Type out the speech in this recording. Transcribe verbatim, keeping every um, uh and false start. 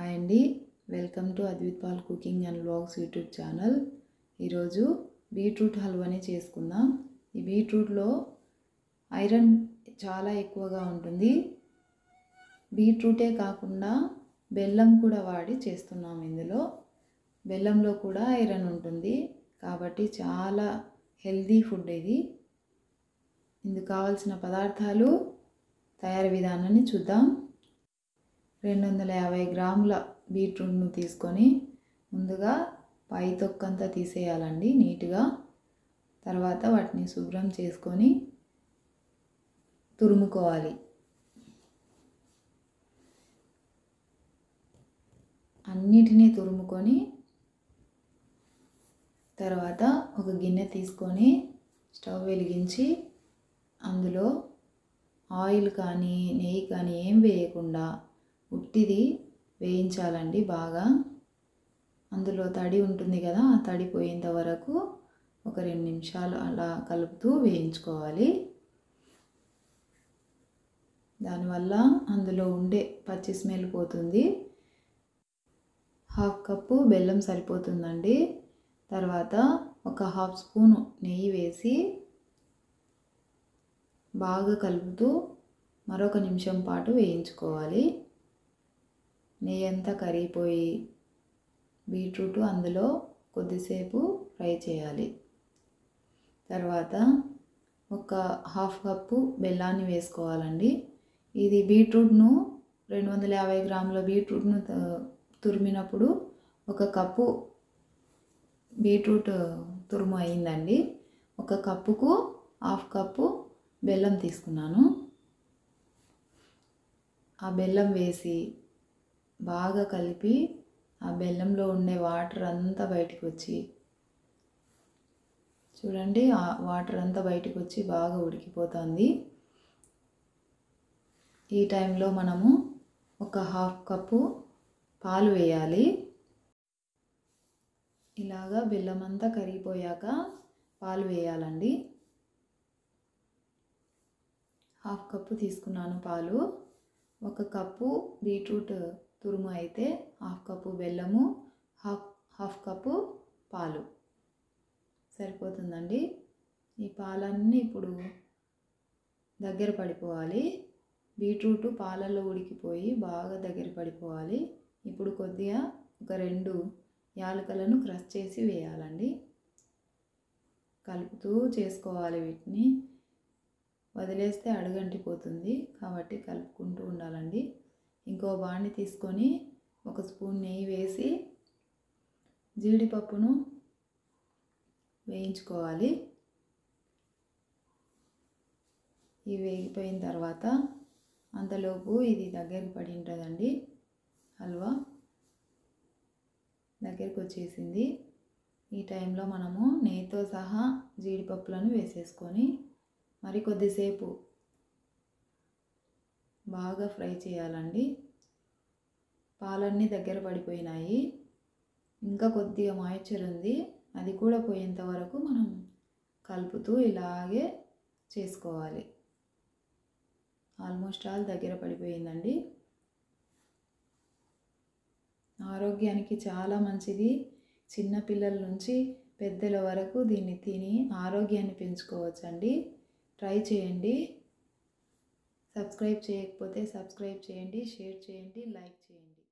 Hi అండి, welcome to Advith Pal cooking and vlogs YouTube channel. ఈరోజు beetroot హల్వాని చేసుకుందాం. ఈ బీట్రూట్లో ఐరన్ చాలా ఎక్కువగా ఉంటుంది. బీట్రూటే కాకుండా బెల్లం కూడా వాడి చేస్తున్నాం. ఇందులో బెల్లంలో కూడా ఐరన్ ఉంటుంది కాబట్టి చాలా హెల్దీ ఫుడ్ ఇది. ఇందుకు కావాల్సిన పదార్థాలు, తయారీ విధానాన్ని చూద్దాం. రెండు వందల యాభై గ్రాముల బీట్రూట్ను తీసుకొని ముందుగా పై తొక్కంతా తీసేయాలండి నీట్గా. తర్వాత వాటిని శుభ్రం చేసుకొని తురుముకోవాలి. అన్నిటినీ తురుముకొని తర్వాత ఒక గిన్నె తీసుకొని స్టవ్ వెలిగించి అందులో ఆయిల్ కానీ నెయ్యి కానీ ఏం వేయకుండా ఉట్టిది వేయించాలండి బాగా. అందులో తడి ఉంటుంది కదా, ఆ తడి పోయేంత వరకు ఒక రెండు నిమిషాలు అలా కలుపుతూ వేయించుకోవాలి. దానివల్ల అందులో ఉండే పచ్చి స్మెల్ పోతుంది. హాఫ్ కప్పు బెల్లం సరిపోతుందండి. తర్వాత ఒక హాఫ్ స్పూను నెయ్యి వేసి బాగా కలుపుతూ మరొక నిమిషం పాటు వేయించుకోవాలి. నెయ్యి అంతా కరిగిపోయి బీట్రూట్ అందులో కొద్దిసేపు ఫ్రై చేయాలి. తర్వాత ఒక హాఫ్ కప్పు బెల్లాన్ని వేసుకోవాలండి. ఇది బీట్రూట్ను రెండు వందల యాభై గ్రాముల బీట్రూట్ను తురిమినప్పుడు ఒక కప్పు బీట్రూట్ తురుము అయిందండి. ఒక కప్పుకు హాఫ్ కప్పు బెల్లం తీసుకున్నాను. ఆ బెల్లం వేసి బాగా కలిపి ఆ బెల్లంలో ఉండే వాటర్ అంతా బయటికి వచ్చి, చూడండి ఆ వాటర్ అంతా బయటికి వచ్చి బాగా ఉడికిపోతుంది. ఈ టైంలో మనము ఒక హాఫ్ కప్పు పాలు వేయాలి. ఇలాగా బెల్లం అంతా కరిగిపోయాక పాలు వేయాలండి. హాఫ్ కప్పు తీసుకున్నాను పాలు. ఒక కప్పు బీట్రూట్ తురుము అయితే హాఫ్ కప్పు బెల్లము, హాఫ్ హాఫ్ కప్పు పాలు సరిపోతుందండి. ఈ పాలన్నీ ఇప్పుడు దగ్గర పడిపోవాలి. బీట్రూట్ పాలల్లో ఉడికిపోయి బాగా దగ్గర పడిపోవాలి. ఇప్పుడు కొద్దిగా ఒక రెండు యాలకులను క్రష్ చేసి వేయాలండి. కలుపుతూ చేసుకోవాలి. వీటిని వదిలేస్తే అడుగంటిపోతుంది కాబట్టి కలుపుకుంటూ ఉండాలండి. ఇంకో బాండి తీసుకొని ఒక స్పూన్ నెయ్యి వేసి జీడిపప్పును వేయించుకోవాలి. ఇవి వేగిపోయిన తర్వాత అంతలోపు ఇది దగ్గరికి పడి ఉంటుందండి. హల్వా దగ్గరికి వచ్చేసింది. ఈ టైంలో మనము నెయ్యితో సహా జీడిపప్పులను వేసేసుకొని మరి కొద్దిసేపు బాగా ఫ్రై చేయాలండి. పాలన్నీ దగ్గర పడిపోయినాయి. ఇంకా కొద్దిగా మాయిశ్చర్ ఉంది, అది కూడా పోయేంత వరకు మనం కలుపుతూ ఇలాగే చేసుకోవాలి. ఆల్మోస్ట్ ఆల్ దగ్గర పడిపోయిందండి. ఆరోగ్యానికి చాలా మంచిది. చిన్నపిల్లల నుంచి పెద్దల వరకు దీన్ని తిని ఆరోగ్యాన్ని పెంచుకోవచ్చండి. ట్రై చేయండి. సబ్స్క్రైబ్ చేయకపోతే సబ్స్క్రైబ్ చేయండి, షేర్ చేయండి, లైక్ చేయండి.